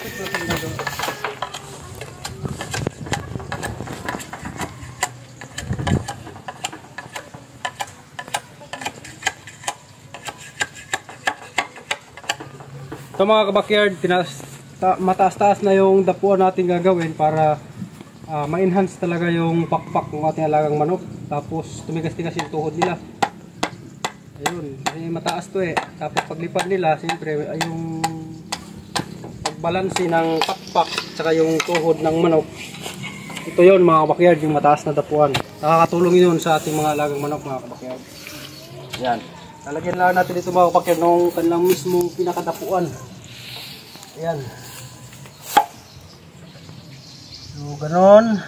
So mga kabakyard, mataas-taas na yung dapuan natin gagawin para ma-enhance talaga yung pakpak ng ating alagang manok. Tapos tumigas-tigas yung tuhod nila. Ayun, kasi mataas to eh. Tapos paglipad nila, siyempre ay yung pagbalansi ng pakpak tsaka yung tuhod ng manok. Ito yun mga kabakyard, yung mataas na dapuan. Nakakatulong yun sa ating mga alagang manok mga kabakyard. Yan. Lalagyan lang natin ito mga kabakyard ng kanilang mismong pinakadapuan. Ayan. So, ganon.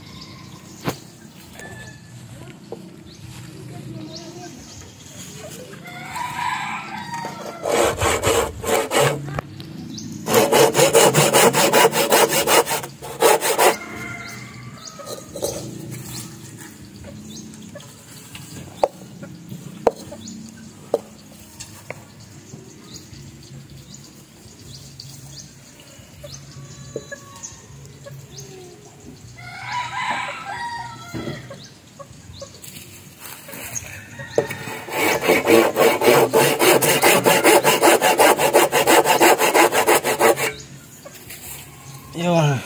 Yun.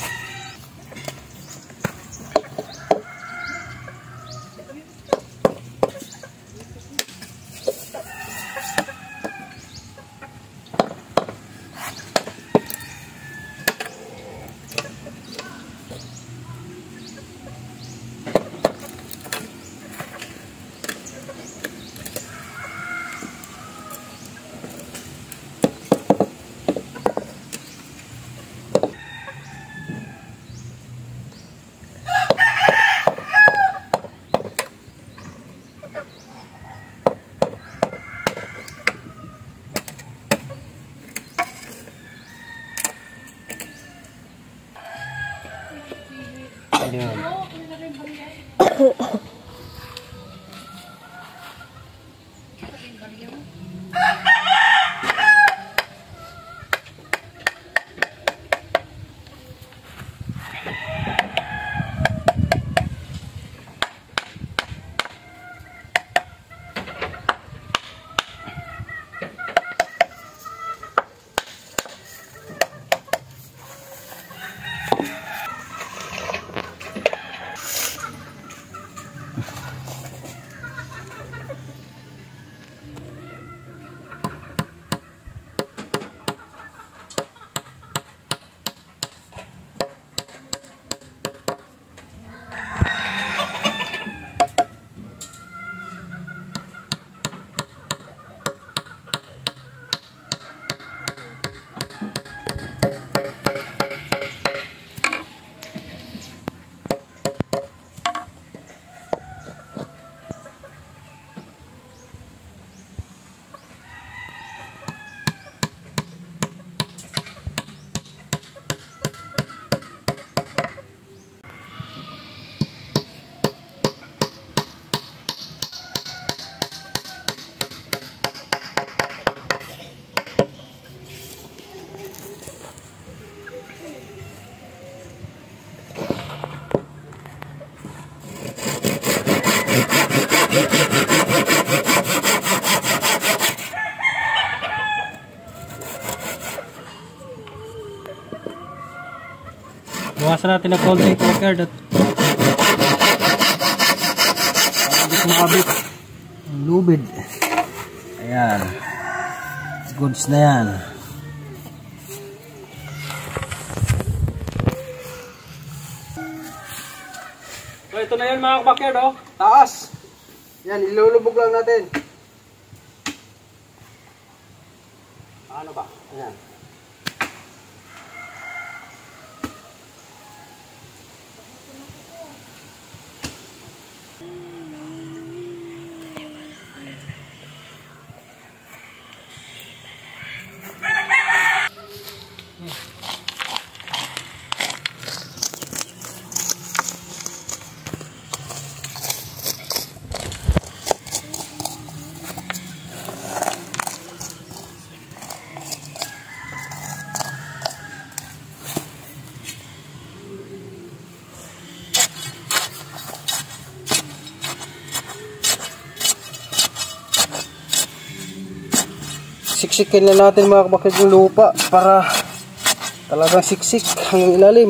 Ayan. Bukasan natin ng konti kabakyard at para makabit ang lubid. Ayan, goods na yan. So ito na yan mga kabakyard, oh, taas. Yan, ilulubog lang natin. Ano ba? Ayan. siksikin na natin mga kabakid yung lupa para talagang siksik hanggang ilalim.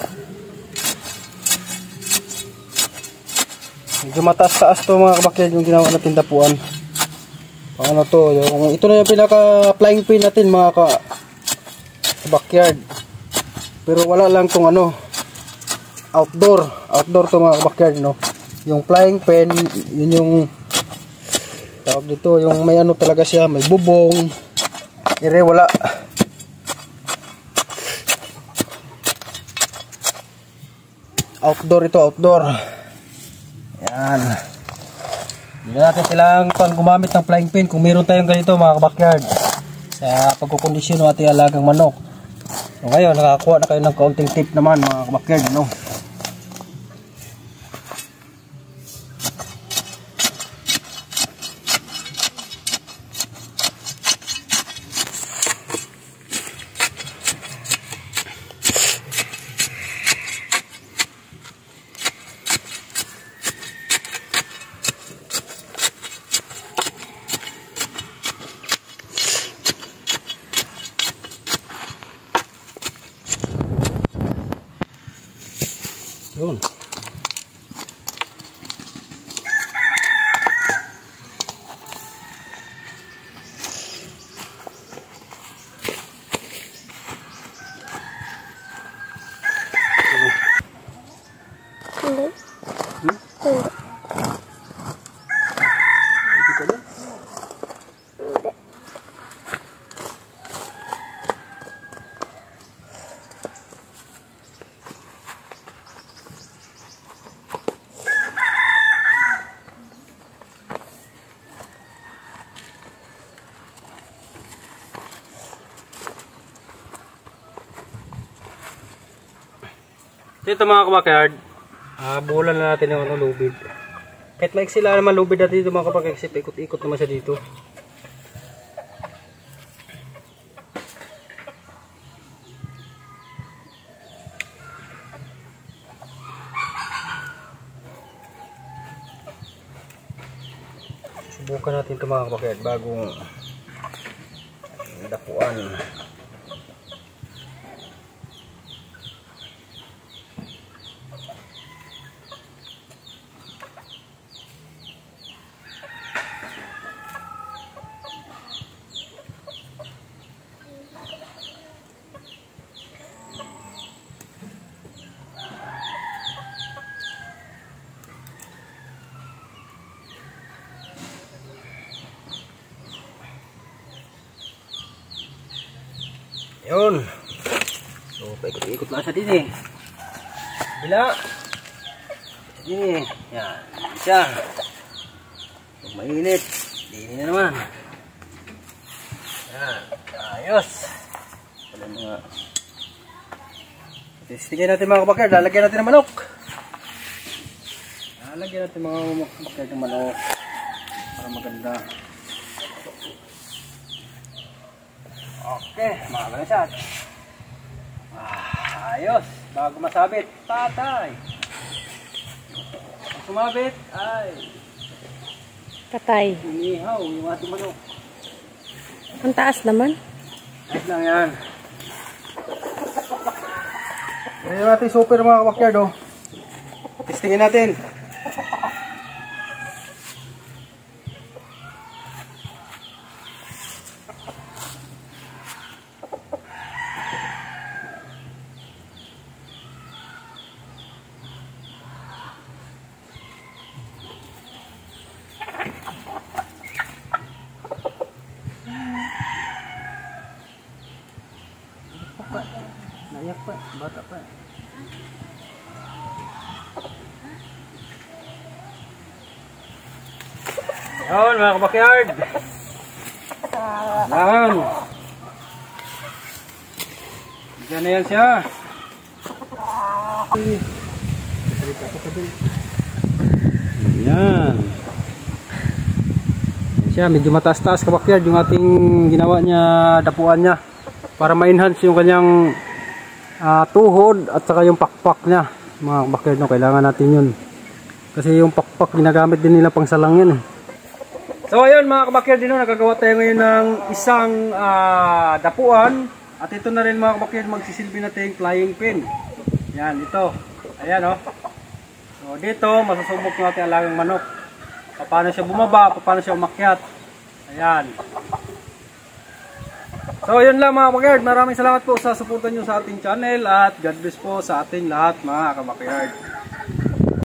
Medyo mataas-taas to mga kabakid yung ginawa natin dapuan. Ano to, ito na yung pinaka flying pin natin mga backyard. Pero wala lang tong ano, outdoor to mga backyard, no. Yung flying pin, yun yung tawag dito, yung may ano talaga siya, may bubong. Ire wala. Outdoor ito, outdoor. Yan. Hindi natin silang gumamit ng flying pin kung meron tayong ganito mga backyard sa pagkukondisyon ng ating alagang manok. So ngayon, nakakuha na kayo ng kaunting tip naman mga backyard, no? Yun. Dito mga kabakard, buhulan na natin yung lubid. Kahit maiksi lang naman lubid natin dito mga kabakard, kasi ikot-ikot naman siya dito. Subukan natin ito mga kabakard bagong dapuan. Yun. So, paikot-ikot lang siya din eh. Bila. Ini. Yan. Siya. Pag mainit. Dini na naman. Yan. Ayos. Wala mga. Testingin natin mga kabakard. Lalagyan natin ng manok. Lalagyan natin mga kabakard ng manok. Para maganda. Okay, mga kalasat. Ayos, bago masabit, patay. Pag sumabit, ay patay. inihaw yung ating manok. Ang taas naman. Ayos lang yan. Yan yung ating super mga kabakard, oh. Testingin natin. Naiyak pa, bata pa. Yan mga kabakard. Yan. Diyan na yan siya. Yan. Siya, medyo mataas-taas kabakard yung ating ginawa niya, dapuan niya. Para ma-enhance yung kanyang tuhod at saka yung pakpak niya. Mga kabakard, no, kailangan natin yun. Kasi yung pakpak ginagamit din nila pang salang yan eh. So ayun mga kabakyard, dino nagagawa tayo ngayon ng isang dapuan. At ito na rin mga kabakyard, magsisilbi natin flying pin. Yan, ito. Ayan o. So dito, masusubok natin alagang manok. Paano siya bumaba, paano siya umakyat. Ayan. So yun lang mga kabakyard, maraming salamat po sa suporta nyo sa ating channel. At God bless po sa ating lahat mga kabakyard.